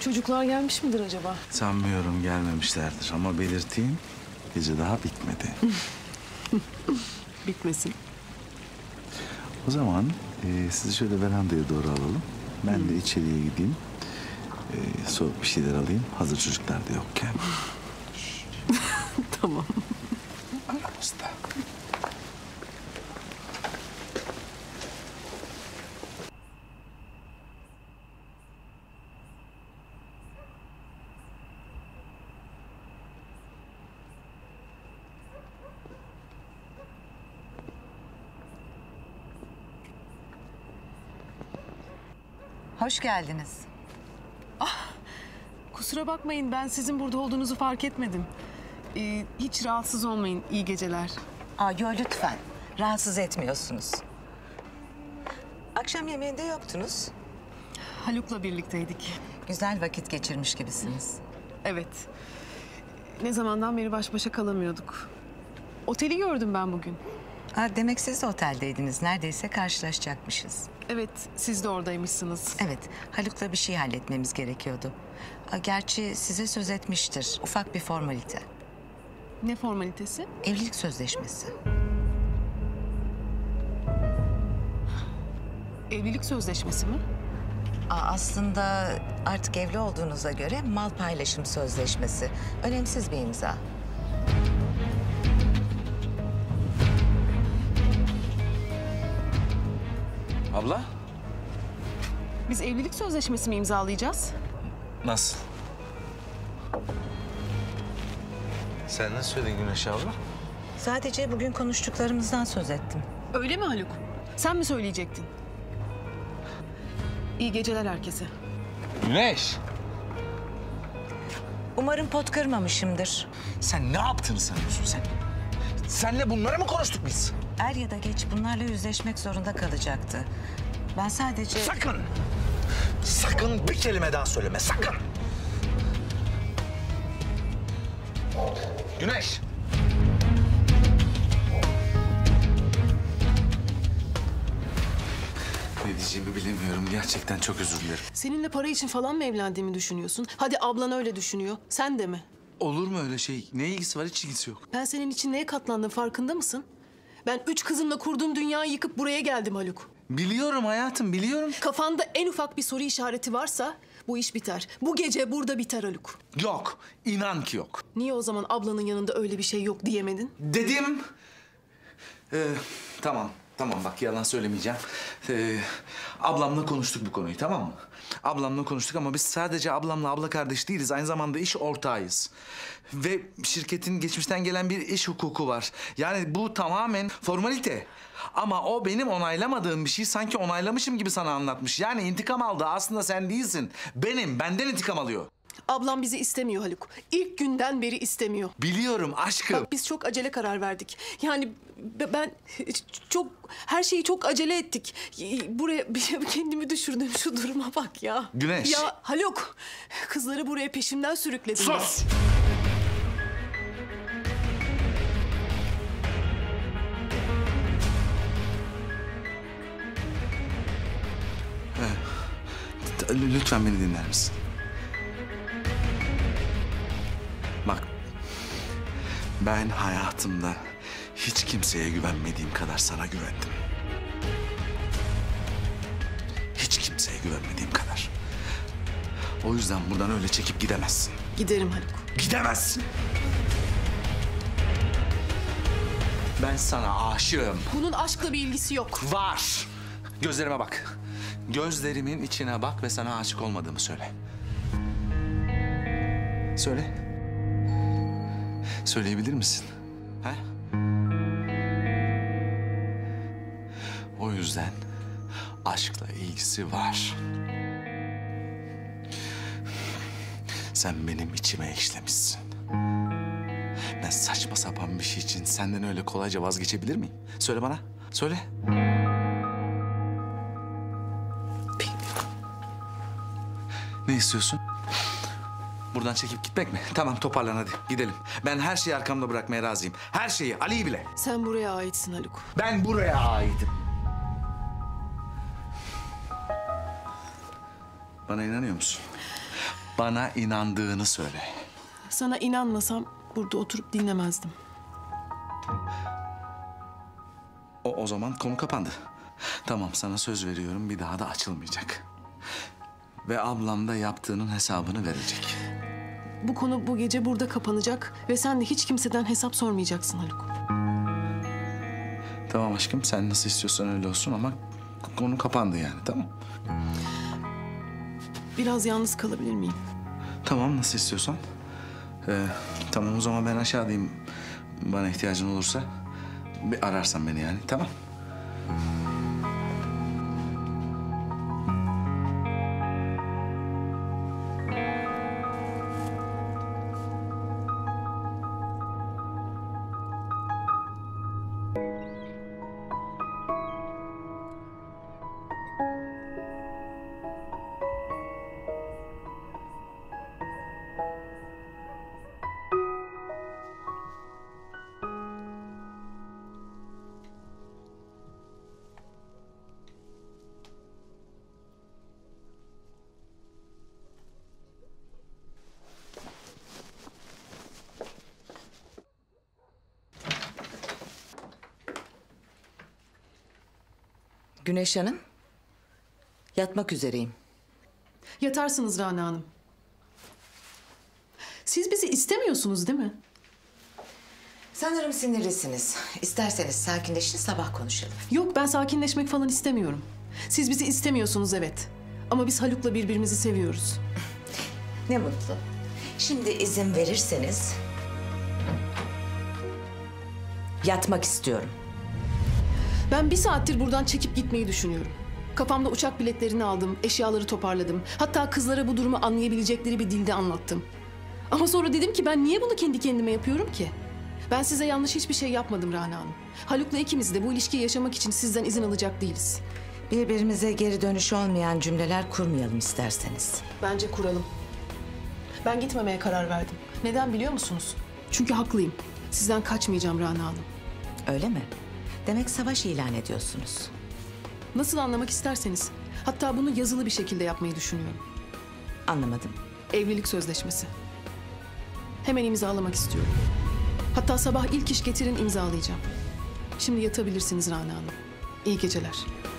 Çocuklar gelmiş midir acaba? Sanmıyorum gelmemişlerdir ama belirteyim, gece daha bitmedi. Bitmesin. O zaman sizi şöyle verandaya doğru alalım. Ben de içeriye gideyim. Soğuk bir şeyler alayım. Hazır çocuklar da yokken. Tamam. Aramızda. Hoş geldiniz. Kusura bakmayın, ben sizin burada olduğunuzu fark etmedim. Hiç rahatsız olmayın. İyi geceler. Yo, lütfen. Rahatsız etmiyorsunuz. Akşam yemeğinde yoktunuz. Haluk'la birlikteydik. Güzel vakit geçirmiş gibisiniz. Evet. Ne zamandan beri baş başa kalamıyorduk. Oteli gördüm ben bugün. Demek siz de oteldeydiniz. Neredeyse karşılaşacakmışız. Evet, siz de oradaymışsınız. Evet, Haluk'la bir şey halletmemiz gerekiyordu. Gerçi size söz etmiştir. Ufak bir formalite. Ne formalitesi? Evlilik sözleşmesi. Evlilik sözleşmesi mi? Aslında artık evli olduğunuza göre mal paylaşım sözleşmesi. Önemsiz bir imza. Abla? Biz evlilik sözleşmesi mi imzalayacağız? Nasıl? Sen ne söyledin Güneş abla? Sadece bugün konuştuklarımızdan söz ettim. Öyle mi Haluk? Sen mi söyleyecektin? İyi geceler herkese. Güneş! Umarım pot kırmamışımdır. Sen ne yaptığını sanıyorsun sen? Senle bunları mı konuştuk biz? Er ya da geç bunlarla yüzleşmek zorunda kalacaktı. Ben sadece... Sakın! Sakın bir kelime daha söyleme, sakın! Güneş! Ne diyeceğimi bilemiyorum. Gerçekten çok özür dilerim. Seninle para için falan mı evlendiğimi düşünüyorsun? Hadi ablan öyle düşünüyor. Sen de mi? Olur mu öyle şey? Ne ilgisi var? Hiç ilgisi yok. Ben senin için neye katlandım farkında mısın? Ben 3 kızımla kurduğum dünyayı yıkıp buraya geldim Haluk. Biliyorum hayatım, biliyorum. Kafanda en ufak bir soru işareti varsa bu iş biter. Bu gece burada biter Haluk. Yok, inan ki yok. Niye o zaman ablanın yanında öyle bir şey yok diyemedin? Dedim. Tamam bak yalan söylemeyeceğim. Ablamla konuştuk bu konuyu, tamam mı? Ablamla konuştuk ama biz sadece ablamla abla kardeş değiliz. Aynı zamanda iş ortağıyız. Ve şirketin geçmişten gelen bir iş hukuku var. Yani bu tamamen formalite. Ama o benim onaylamadığım bir şey sanki onaylamışım gibi sana anlatmış. Yani intikam aldı. Aslında sen değilsin. Benden intikam alıyor. Ablam bizi istemiyor Haluk. İlk günden beri istemiyor. Biliyorum aşkım. Bak biz çok acele karar verdik. Yani ben her şeyi çok acele ettik. Buraya kendimi düşürdüm, şu duruma bak ya. Güneş. Ya Haluk, kızları buraya peşimden sürükledim. Sus! Lütfen beni dinler misin? Bak, ben hayatımda hiç kimseye güvenmediğim kadar sana güvendim. Hiç kimseye güvenmediğim kadar. O yüzden buradan öyle çekip gidemezsin. Giderim Haluk. Gidemezsin. Ben sana aşığım. Bunun aşkla bir ilgisi yok. Var. Gözlerime bak. Gözlerimin içine bak ve sana aşık olmadığımı söyle. Söyle. Söyleyebilir misin? Ha? O yüzden aşkla ilgisi var. Sen benim içime işlemişsin. Ben saçma sapan bir şey için senden öyle kolayca vazgeçebilir miyim? Söyle bana, söyle. Bilmiyorum. Ne istiyorsun? Buradan çekip gitmek mi? Tamam toparlan hadi gidelim. Ben her şeyi arkamda bırakmaya razıyım. Her şeyi, Ali'yi bile. Sen buraya aitsin Haluk. Ben buraya aitim. Bana inanıyor musun? Bana inandığını söyle. Sana inanmasam burada oturup dinlemezdim. O zaman konu kapandı. Tamam, sana söz veriyorum, bir daha da açılmayacak. Ve ablam da yaptığının hesabını verecek. Bu konu bu gece burada kapanacak ve sen de hiç kimseden hesap sormayacaksın Haluk. Tamam aşkım, sen nasıl istiyorsan öyle olsun ama konu kapandı yani, tamam? Biraz yalnız kalabilir miyim? Tamam, nasıl istiyorsan. Tamam, o zaman ben aşağıdayım. Bana ihtiyacın olursa bir ararsan beni yani, tamam? Güneş Hanım, yatmak üzereyim. Yatarsınız Rana Hanım. Siz bizi istemiyorsunuz değil mi? Sanırım sinirlisiniz. İsterseniz sakinleşin, sabah konuşalım. Yok, ben sakinleşmek falan istemiyorum. Siz bizi istemiyorsunuz evet. Ama biz Haluk'la birbirimizi seviyoruz. Ne mutlu. Şimdi izin verirseniz... yatmak istiyorum. Ben bir saattir buradan çekip gitmeyi düşünüyorum. Kafamda uçak biletlerini aldım, eşyaları toparladım. Hatta kızlara bu durumu anlayabilecekleri bir dilde anlattım. Ama sonra dedim ki ben niye bunu kendi kendime yapıyorum ki? Ben size yanlış hiçbir şey yapmadım Rana Hanım. Haluk'la ikimiz de bu ilişkiyi yaşamak için sizden izin alacak değiliz. Birbirimize geri dönüşü olmayan cümleler kurmayalım isterseniz. Bence kuralım. Ben gitmemeye karar verdim. Neden biliyor musunuz? Çünkü haklıyım. Sizden kaçmayacağım Rana Hanım. Öyle mi? Demek savaş ilan ediyorsunuz. Nasıl anlamak isterseniz. Hatta bunu yazılı bir şekilde yapmayı düşünüyorum. Anlamadım. Evlilik sözleşmesi. Hemen imzalamak istiyorum. Hatta sabah ilk iş getirin imzalayacağım. Şimdi yatabilirsiniz Rana Hanım. İyi geceler.